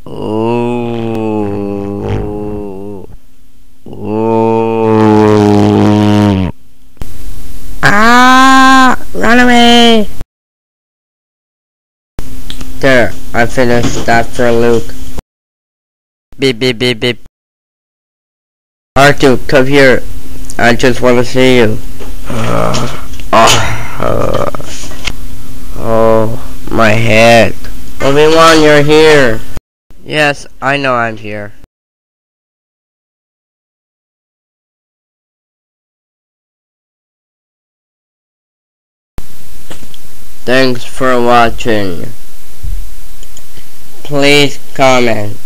Oh. Oh. Ah! Run away! There, I finished that for Luke. Beep beep beep beep. R2, come here. I just want to see you. Oh, my head. Obi-Wan, you're here. Yes, I know I'm here. Thanks for watching. Please comment.